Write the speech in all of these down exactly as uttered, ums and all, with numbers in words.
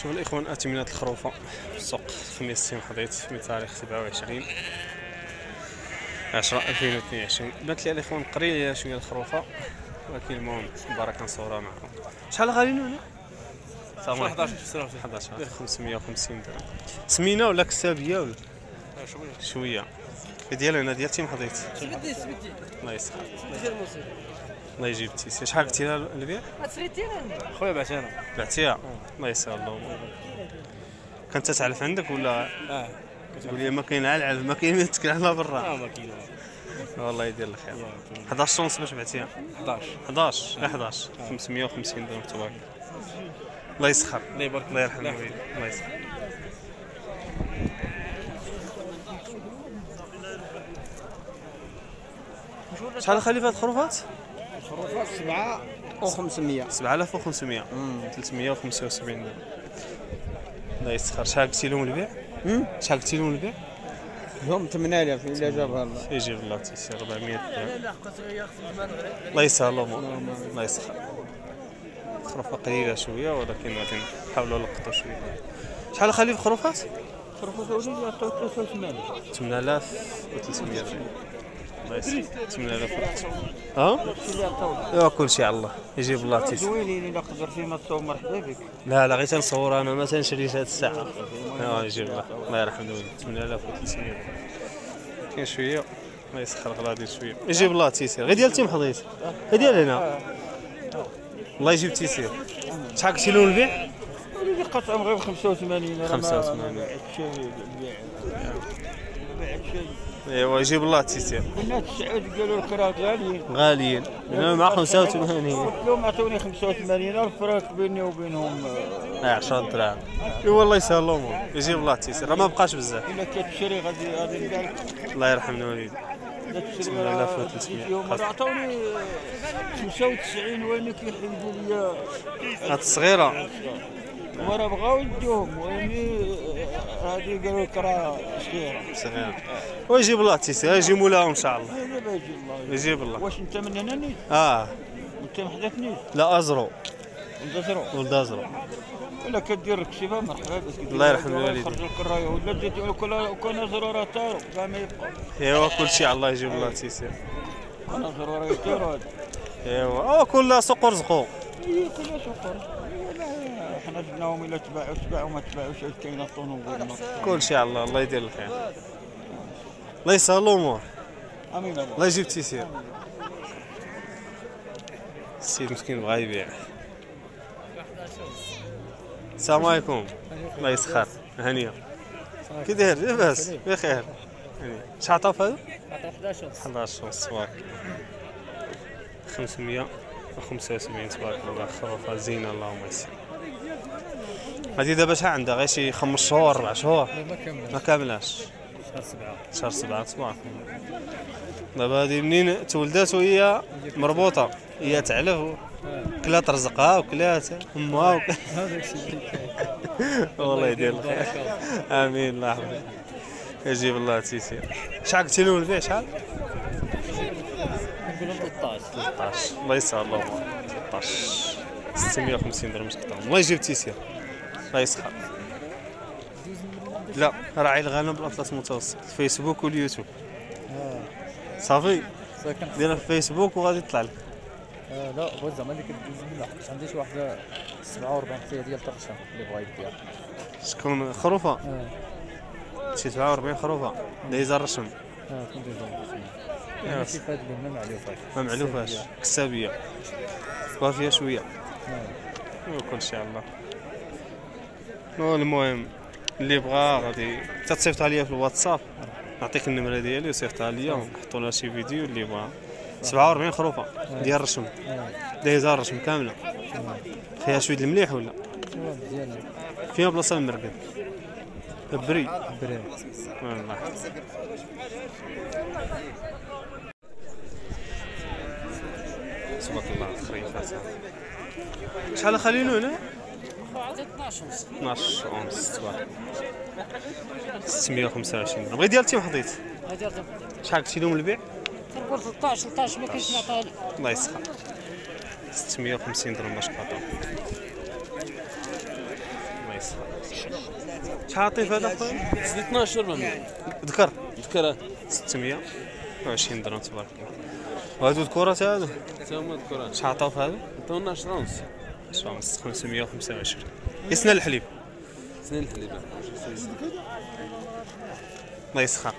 شوف الاخوان اثمنه الخروفه في السوق الخميس سيم حضيت في تاريخ سبعة وعشرين عشرة ألفين واثنين وعشرين. بانت لي الاخوان قريه شويه الخروفه، ولكن المهم مبارك نصورها معكم. شحال غاليين هنا؟ حداش حداش خمسمية وخمسين درهم. سمينه ولا كسابيه ولا شويه شويه؟ ديال هنا ديال تيم حضيت. سبتي سبتي الله يسخر ديال الموسيقى. الله يجيب تيسير. شحال قلتي لها البيع؟ تسريتينا خويا بعتينا. بعتيها؟ الله يسهل الله. كانت تعلف عندك ولا؟ اه تقول لي ما كاين العلف، ما كاين تكل على برا. اه ما كاين والله يدير الخير. حداش شونس باش بعتيها؟ حداش حداش غير حداش خمسمية وخمسين درهم تبارك. الله يسخر الله يبارك الله يرحم الوالدين الله يسخر. شحال خلي في هاد الخروفات؟ الخروفات سبعة وخمسمية سبعة آلاف وخمسمية ثلاثمية وخمسة وسبعين درهم. الله يسخر. شحال قلتي لهم البيع؟ شحال قلتي لهم البيع؟ هم ثمانية آلاف إلا جابها الله. يجيب الله تيسير أربعمية درهم. الله يسهل الأمور الله يسخر. خروفة قليلة شوية ولكن غادي نحاولوا نلقطوا شوية. شحال خلي في الخروفات؟ الخروفات وليد عطاو ثلاثة وثمانين ثمانية آلاف وثلاثمية درهم. الله يسخر. ثمانية آلاف ها؟ ايوا كلشي على الله يجيب الله تيسير. زوينين إلا قدر فيما تصور مرحبا بك. لا لا غير تنصور انا ما تنشريش هاد الساعة. ايوا يجيب الله الله يرحم الوالدين. ثمانية آلاف وثلاثمية درهم. كاين شوية الله يسخر غادي شوية. يجيب الله تيسير. غير ديال تيم حضيت. غير ديال هنا. الله يجيب تيسير. شحال قلتي لهم البيع؟ وليدي قطعهم غير خمسة وثمانين. خمسة وثمانين. ما بعت شيء البيع. ما بعت شيء. ايوا يجيب الله تيسير. الناس السعود قالوا الكراهات غاليين. غاليين. انا مع خمسة وثمانين. قلت لهم عطوني خمسة وثمانين، الفراق بيني وبينهم اه عشرة دراهم. ايوا الله يسهل الامور يجيب الله تيسير. راه ما بقاش بزاف. إلا كتشري غادي غادي نقال. الله يرحم الوالدين. إلا تشري ثمانية آلاف وثلاثمية. يوم عطوني خمسة وتسعين وين كيحيدوا لي هاد الصغيرة ورا بغاو يديوهم ويني هادي قالوا كرا صغيرة صغيرة. ويجيب الله تيسير يجي مولاهم ان شاء الله. دابا يجي الله. يجيب الله. واش انت من هنا نيت؟ اه انت ما حداثنيش لا ازرو انت زرو ولد ازرو. ولا كدير ركشيفه مرحبا بك. الله يرحم الوالدين. خرج الكرايه ولا ديت كل كون زرو راه طاروا كاع ما يبقى. ايوا كلشي على الله يجيب الله تيسير. كون زرو راه يطيروا هذا. ايوا كل سوق رزقو. اي كل شكر. حنا جبناهم الا تباعوا تباعوا ما تباعوش كاينه الطنوب. كلشي على الله الله يدير الخير. الله يسهل الامور. امين الله يجيب تيسير. السيد مسكين بغا يبيع. السلام عليكم. الله يسخر هانيه. كي داير لاباس بخير. شحال عطاو في هذا؟ عطاو حداش ونص. حداش ونص تبارك. خمسمية وخمسة وسبعين تبارك الله. خروفه زينه اللهم يسر. هذه دابا شحال عندها؟ غير شي خمس شهور أربع شهور؟ ما كاملاش. ما كاملاش. شهر سبعة. شهر سبعة تبارك الله. دابا هذه منين تولدات وهي مربوطة، هي تعلف كلات رزقها وكلات امها وك... هذاك الشيء اللي كاين. والله يدير الخير. امين الله يحفظك. يجيب الله تيسير. شحال قلتي لهم البيع شحال؟ نقولوا ثلاثطاش. ثلاثطاش. الله يسهل الله. ثلاثطاش ستمية وخمسين درهم مسكتهم. الله يجيب تيسير. الله يسخر. لا راعي الغنم بالاطلس المتوسط الفيسبوك واليوتيوب. صافي ديرها في فيسبوك وغادي يطلع لك. آه لا هو زعما اللي كدوز من لحقت عندي شي واحده سبعة وأربعين حتى ديال طرشه اللي بغا يديها. شكون خروفه؟ اه شي سبعة وأربعين خروفه دايزه الرشم. اه كنت داير ماشي فهاد اللي ما معلوفاش. ما معلوفاش كسابيه وفيها شويه. اه وكلشي على الله. نو المهم اللي بغا غادي تصيفطها ليا في الواتساب، نعطيك النمره ديالي وصيفطها ليا ونحطوا لها شي فيديو اللي بغا. سبعة وأربعين خروفه ديال الرشم دايزه الرشم كامله. فيها شويه المليح ولا ديال فيها بلاصه المرقد بري بري. والله. تبارك الله خريفات. شحال خليلو هنا؟ اثناش ونص. اثناش ونص تبارك. ستمية وخمسة وعشرين درهم. غير ديال تيم حضيت. هادي راه شحال قلتي لهم البيع؟ تنقول ثلاثطاش ثلاثطاش ما كاينش نعطيها لك. الله يسخر. ستمية وخمسين درهم باش قاطع. الله يسر. شحال عطيه في هذا خويا؟ اثناش أربعمية. ذكر ذكر ستمية وعشرين درهم تبارك الله. وهادو الكرات هادو تا هما الكرات. شحال عطاو في هادو؟ عطاونا عشرة ونص. عشرة ونص خمسمية وخمسة وعشرين. يسنى الحليب. سنين الحليبة. الله يسخر.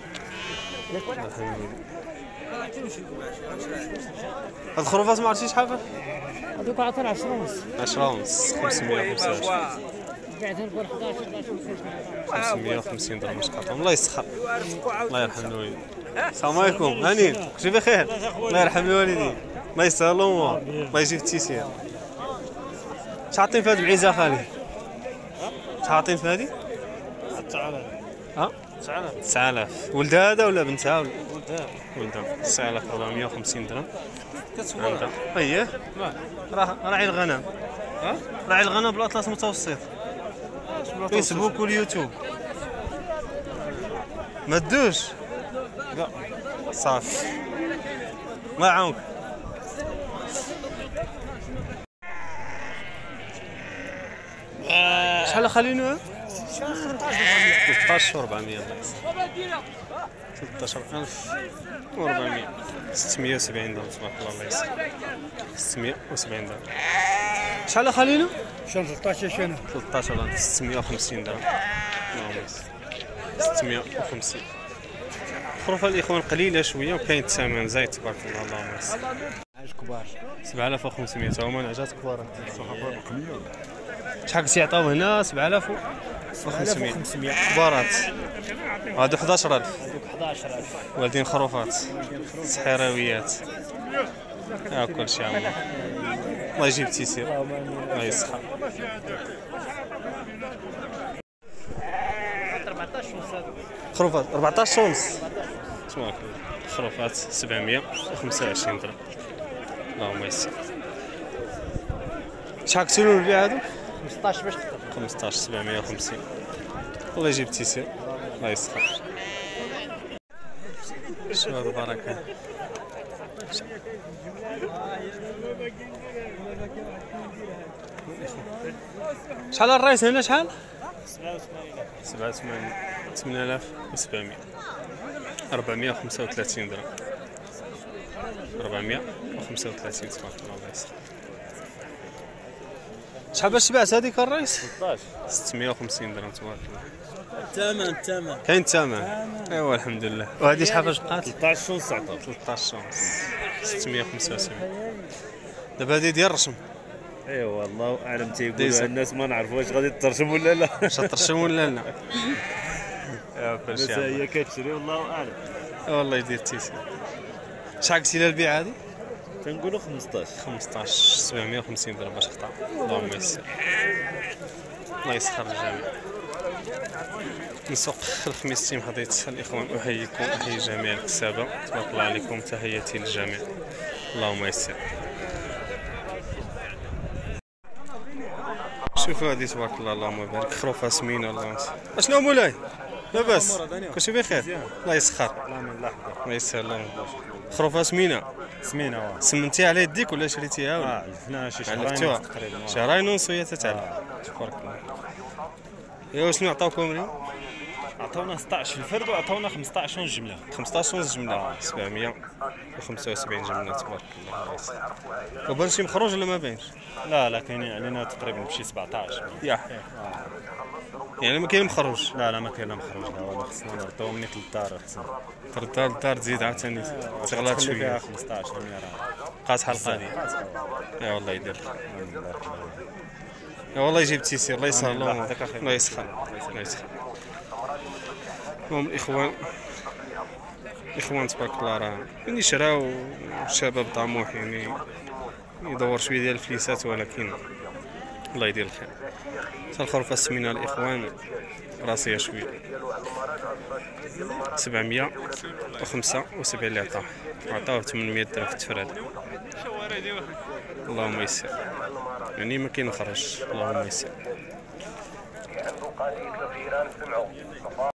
هاد الخروفات ما عرفتيش شحال؟ هذوك عطانا عشرة ونص. عشرة ونص خمسمية وخمسة وعشرين. بعتها نقول حداش حداش خمسمية وخمسين درهم باش قطعهم. الله يسخر. الله يرحم الوالدين. السلام عليكم هاني كلشي بخير. الله يرحم الوالدين. الله يسهل الامور. الله يجيب التيسير. شحال عطين في هاد العيزه خالي؟ شحال عطين في هادي؟ تسعة آلاف. ها؟ تسعة آلاف. تسعة آلاف. ولد هذا ولا بنتها ولا؟ ولدها. ولدها. تسعة آلاف أربعمية وخمسين درهم. كتصورها. عندها. اييه. راه راعي الغنم. ها؟ راعي الغنم بالاطلس المتوسط. فيسبوك واليوتيوب. ما تدوش؟ لا. صافي. الله يعاونك. شحال خلينو؟ ثلاثطاش وأربعمية. ثلاثطاش ألف وأربعمية. ستمية وسبعين درهم تبارك الله. الله يسر. ستمية وسبعين درهم. شحال خلينو؟ شنو ثلاثطاش شنو؟ ثلاثطاش ألف ستمية وخمسين درهم. اللهم يسر. ستمية وخمسين. خروفها الإخوان قليلة شوية وكاين الثمن زايد تبارك الله. اللهم يسر. عايش كبار. سبعة آلاف وخمسمية تا هما نعجات كبار. شحال كنتي عطاو هنا؟ سبعة آلاف وخمسمية كبارات. هادو حداش ألف. هذوك حداش ألف. والدين خروفات صحراويات. ها كلشي عمو. الله يجيب التيسير. الله يسخر. خروفات أربعطاش ونص. تبارك الله. خروفات سبعمية وخمسة وعشرين درهم. اللهم يسر. شحال كنتو البيع هادو؟ خمسطاش باش تقدر. خمسطاش سبعمية وخمسين. الله يجيب التيسير. الله يسخر. شو هذا بركة. شحال الرايس هنا شحال؟ سبعة وثمانين. ثمانية آلاف وسبعمية. أربعمية وخمسة وثلاثين درهم. أربعمية وخمسة وثلاثين تبارك الله. الله يسخر. شحال باش تباعت هذيك الرايس؟ ثلاثطاش. ستمية وخمسين درهم تبارك الله. الثمن الثمن. كاين الثمن. ايوا الحمد لله. وهذه شحال فاش بقات؟ ثلاثطاش ونص عطاو. ثلاثطاش ونص. ستمية وخمسة وسبعين. دابا هذه ديال الرشم. ايوا الله اعلم ديزل. تيقولوا الناس ما نعرفوا واش غادي ترشم ولا لا. واش ترشم ولا لا؟ ايوا بس كلشي هي كتشري والله اعلم. والله يدير التيسير. شحال قلتي لها البيع هذه؟ تنقولوا خمسطاش. خمسطاش سبعمية وخمسين درهم باش قطع. اللهم يسر. الله يسخر الجميع. من سوق الخميس تيم حضيت الاخوان احييكم احيي جميع الكسابه. تبارك الله عليكم. تحياتي للجميع. اللهم يسر. شوفوا هذه تبارك الله. اللهم بارك. خروفها سمينه. الله يسر. اشنو مولاي؟ لاباس؟ كلشي بخير؟ الله يسخر. الله يسهل. الله خروفها سمينه. سمينة واه. سمنتيها على يديك ولا شريتيها ولا؟ اه عرفنا شي شهرين علفتوها تقريبا. شهرين ونص وهي تتعلم. تبارك الله. ايوا شنو عطاوكم اليوم؟ عطاونا ستطاش في الفرد وعطاونا خمسطاش ونص جملة. خمسطاش ونص جمله. سبعمية وخمسة وسبعين جمله. تبارك الله. الله يسر. وبان شي مخروج ولا ما باينش؟ لا لا كاينين علينا تقريبا بشي سبعطاش. يا يعني ما كاين مخروج. لا لا ما كاين لا مخرج. لا والله خصنا نردو منيك للدار احسن. ترد للدار تزيد عاوتاني تغلط تخلي فيها شويه. خمسطاش راه بقات حلقه هذه. يا والله يدير الخير. يا والله يجيب التيسير. الله يسهل. الله الله يسخر. الله يسخر. المهم الاخوان الاخوان تبارك الله راه يعني شراو شباب طموح يعني يدور شويه ديال الفليسات ولكن الله يدير الخير. حتى الخروفه السمينه الاخوان راسيه شويه. سبعمية وخمسة وسبعين اللي عطاه عطاوه ثمانمية درهم في التفراد. اللهم يسر. يعني ما كاين مخرج. اللهم يسر.